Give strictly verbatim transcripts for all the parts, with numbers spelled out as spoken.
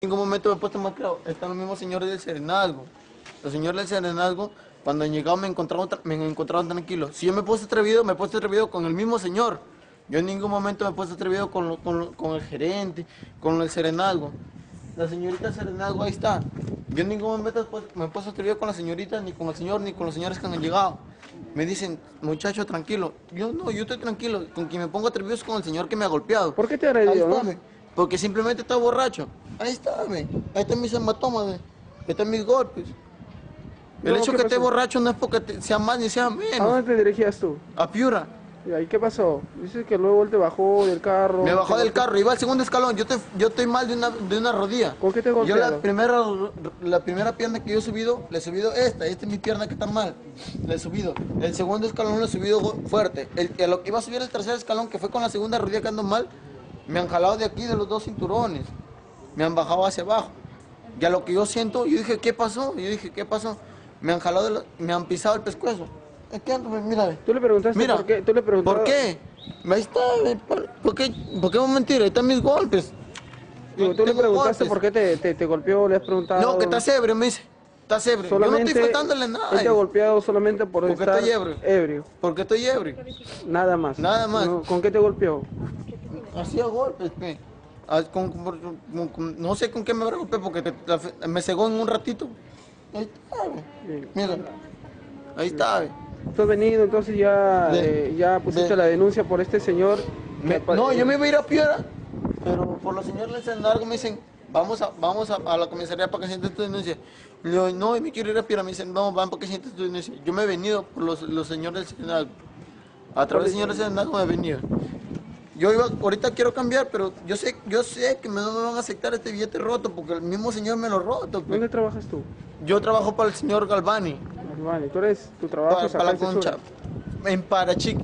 En ningún momento me he puesto más claro, están los mismos señores del Serenazgo. Los señores del Serenazgo, cuando han llegado me encontraron, me encontraron tranquilo. Si yo me he puesto atrevido, me he puesto atrevido con el mismo señor. Yo en ningún momento me he puesto atrevido con, lo, con, lo, con el gerente, con el Serenazgo. La señorita Serenazgo, ahí está. Yo en ningún momento me he puesto atrevido con la señorita, ni con el señor, ni con los señores que han llegado. Me dicen, muchacho, tranquilo. Yo no, yo estoy tranquilo. Con quien me pongo atrevido es con el señor que me ha golpeado. ¿Por qué te agredió, no? Porque simplemente está borracho. Ahí está, ve. Ahí están mis hematomas, ve. Ahí están mis golpes. El No, hecho ¿qué que pasó? esté borracho no es porque te- sea más ni sea ¿A menos. dónde te dirigías tú? A Piura. ¿Y ahí qué pasó? Dices que luego él te bajó del carro. Me bajó te del golpeó. carro, iba al segundo escalón. Yo, te, yo estoy mal de una, de una rodilla. ¿Con qué te Yo golpearon? la primera, la primera pierna que yo he subido, le he subido esta. Esta es mi pierna que está mal. Le he subido. El segundo escalón lo he subido fuerte. El, el, lo que iba a subir el tercer escalón, que fue con la segunda rodilla que ando mal, me han jalado de aquí, de los dos cinturones. Me han bajado hacia abajo. Ya lo que yo siento, yo dije, ¿qué pasó? Yo dije, ¿qué pasó? Me han jalado, de lo- me han pisado el pescuezo. Es que ando, mira. ¿Tú le preguntaste Mira, por qué? ¿Tú le preguntaste ¿por qué? Ahí está, ve, ¿por, por qué? ¿Por qué vamos a mentir? Ahí están mis golpes. Digo, ¿tú le Tengo preguntaste golpes. por qué te, te, te golpeó? ¿Le has preguntado? No, que estás ebrio, me dice. Estás ebrio. Yo no Solamente, estoy faltándole nada. él te ha golpeado solamente por Porque estar estoy ebrio. ebrio. Porque estoy ebrio. Nada más. Nada más. No, ¿con qué te golpeó? Hacía golpes, pe. Ah, con- con- con- con- no sé con qué me golpeé porque te- la- me cegó en un ratito. Ahí está, ve. Bien. Mira. Ahí está, ve. Tú has venido, entonces ya, De- eh, ya pusiste de- la denuncia por este señor. Me- que pa- no, yo me iba a ir a Piedra, pero por los señores del Sendargo me dicen, vamos a, vamos a, a la comisaría para que sientes tu denuncia. Le digo, no, me quiero ir a Piedra. Me dicen, no, van para que sientes tu denuncia. Yo me he venido por los, los señores del Sendargo. A través del señor del Sendargo me he venido. Yo iba, ahorita quiero cambiar, pero yo sé, yo sé que me- no me van a aceptar este billete roto porque el mismo señor me lo roto. pe. ¿Dónde trabajas tú? Yo trabajo para el señor Galvani, Vale, tú eres, tu trabajo para, es para acá la en concha, Sechura. en Parachica.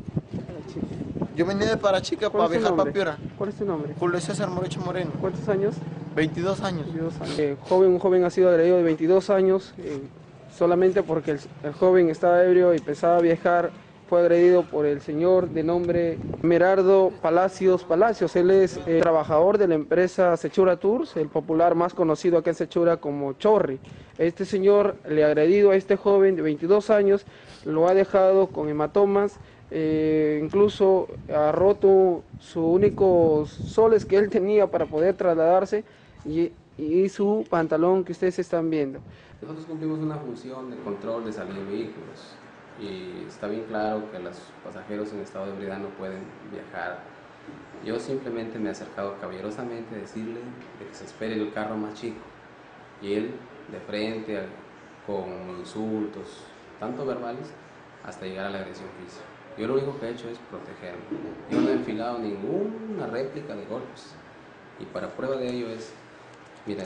Yo venía de Parachica para ¿Cuál es tu viajar para nombre? Piura. ¿Cuál es tu nombre? Julio César Morecho Moreno, ¿Cuántos años? veintidós años. veintidós años. Eh, joven, un joven ha sido agredido de veintidós años, eh, solamente porque el, el joven estaba ebrio y pensaba viajar. Fue agredido por el señor de nombre Merardo Palacios Palacios. Él es eh, trabajador de la empresa Sechura Tours, el popular más conocido acá en Sechura como Chorri. Este señor le ha agredido a este joven de veintidós años, lo ha dejado con hematomas, eh, incluso ha roto sus únicos soles que él tenía para poder trasladarse y, y su pantalón que ustedes están viendo. Nosotros cumplimos una función de control de salida de vehículos y está bien claro que los pasajeros en estado de ebriedad no pueden viajar. Yo simplemente me he acercado caballerosamente a decirle de que se espere el carro más chico y él de frente, con insultos, tanto verbales, hasta llegar a la agresión física. Yo lo único que he hecho es protegerme. Yo no he enfilado ninguna réplica de golpes y para prueba de ello es, mira,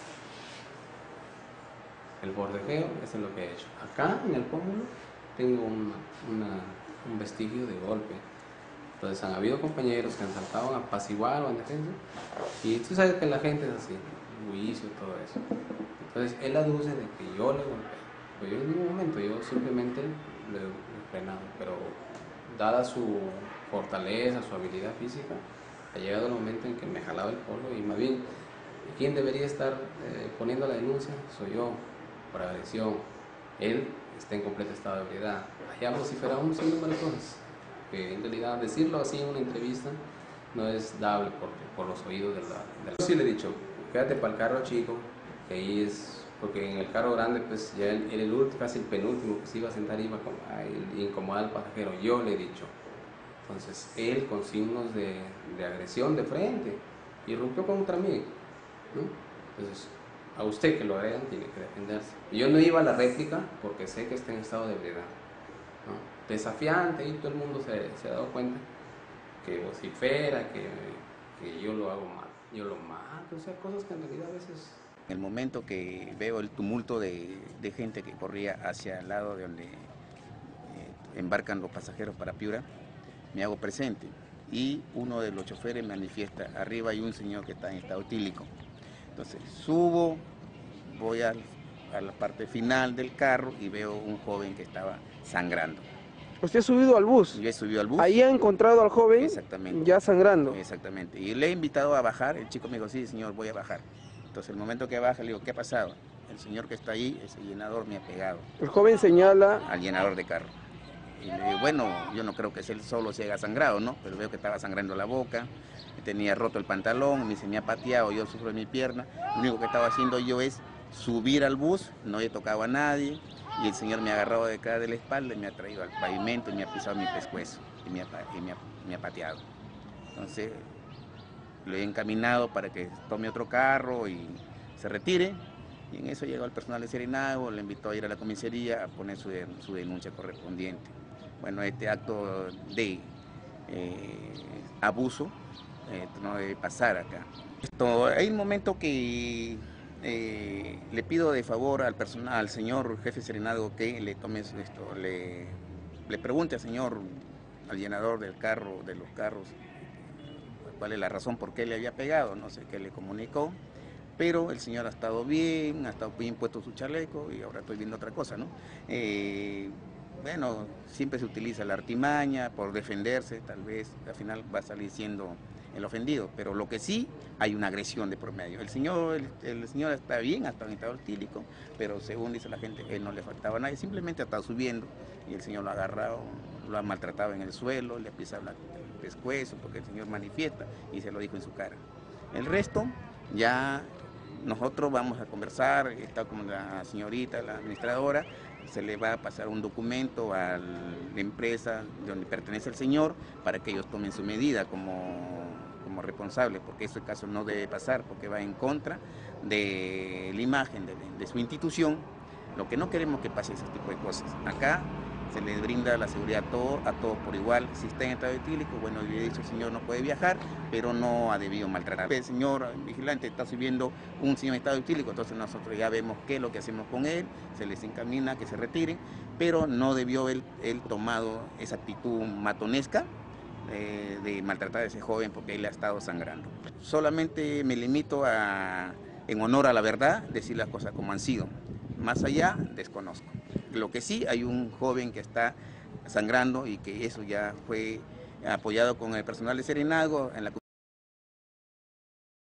el bordejeo, eso es lo que he hecho. Acá en el pómulo tengo una, una, un vestigio de golpe. Entonces han habido compañeros que han saltado a apaciguar o en defensa. Y tú sabes que la gente es así, juicio y todo eso. Entonces él aduce de que yo le golpeé. Pero yo en ningún momento, yo simplemente le, le he frenado. Pero dada su fortaleza, su habilidad física, ha llegado el momento en que me jalaba el polo y más bien, ¿quién debería estar eh, poniendo la denuncia? Soy yo, por agresión. Él está en completo estado de ebriedad. Allá vociferamos un sinnúmero de cosas, que en realidad decirlo así en una entrevista no es dable por, por los oídos de la, de la... Yo sí le he dicho, quédate para el carro chico, que ahí es, porque en el carro grande pues ya el, el, el casi el penúltimo que se iba a sentar iba a incomodar al pasajero, yo le he dicho. Entonces él con signos de, de agresión de frente, irrumpió contra mí, ¿no? Entonces, a usted que lo agregan tiene que defenderse. Yo no iba a la réplica porque sé que está en estado de ebriedad, ¿no? Desafiante, y todo el mundo se, se ha dado cuenta que vocifera, que, que yo lo hago mal, yo lo mato, o sea, cosas que en realidad a veces... En el momento que veo el tumulto de, de gente que corría hacia el lado de donde eh, embarcan los pasajeros para Piura, me hago presente y uno de los choferes manifiesta, arriba hay un señor que está en estado etílico. Entonces subo, voy al, a la parte final del carro y veo un joven que estaba sangrando. ¿Usted ha subido al bus? Yo he subido al bus. Ahí ha encontrado al joven Exactamente. ya sangrando. Exactamente. Y le he invitado a bajar, el chico me dijo, sí señor, voy a bajar. Entonces el momento que baja le digo, ¿qué ha pasado? El señor que está ahí, ese llenador me ha pegado. El joven señala al llenador de carro. Y le digo, bueno, yo no creo que él solo se haya sangrado, ¿no? Pero veo que estaba sangrando la boca, tenía roto el pantalón, me dice, me ha pateado, yo sufro en mi pierna. Lo único que estaba haciendo yo es subir al bus, no he tocado a nadie, y el señor me ha agarrado de acá de la espalda y me ha traído al pavimento y me ha pisado mi pescuezo y me ha, y me ha, me ha pateado. Entonces, lo he encaminado para que tome otro carro y se retire. Y en eso llegó el personal de Serenazgo, le invitó a ir a la comisaría a poner su, su denuncia correspondiente. Bueno, este acto de eh, abuso eh, no debe pasar acá. Esto, hay un momento que eh, le pido de favor al personal, al señor jefe Serenazgo, que le tome esto, le, le pregunte al señor, al llenador del carro, de los carros, cuál es la razón por qué le había pegado, no sé qué le comunicó. Pero el señor ha estado bien, ha estado bien puesto su chaleco y ahora estoy viendo otra cosa, ¿no? Eh, bueno, siempre se utiliza la artimaña por defenderse, tal vez al final va a salir siendo el ofendido, pero lo que sí, hay una agresión de por medio. El señor, el, el señor está bien, ha estado en estado etílico, pero según dice la gente, él no le faltaba nada, simplemente ha estado subiendo y el señor lo ha agarrado, lo ha maltratado en el suelo, le ha pisado el pescuezo porque el señor manifiesta y se lo dijo en su cara. El resto, ya nosotros vamos a conversar, está como la señorita, la administradora, se le va a pasar un documento a la empresa donde pertenece el señor para que ellos tomen su medida como, como responsable, porque ese caso no debe pasar, porque va en contra de la imagen de, de su institución. Lo que no queremos que pase ese tipo de cosas. Acá se les brinda la seguridad a todos, a todos por igual. Si está en estado etílico, bueno, le he dicho, el señor no puede viajar, pero no ha debido maltratar. El señor vigilante está subiendo un señor en estado etílico, entonces nosotros ya vemos qué es lo que hacemos con él, se les encamina que se retiren, pero no debió él, él tomado esa actitud matonesca eh, de maltratar a ese joven porque él ha estado sangrando. Solamente me limito a, en honor a la verdad, decir las cosas como han sido. Más allá, desconozco. Lo que sí, hay un joven que está sangrando y que eso ya fue apoyado con el personal de Serenazgo en la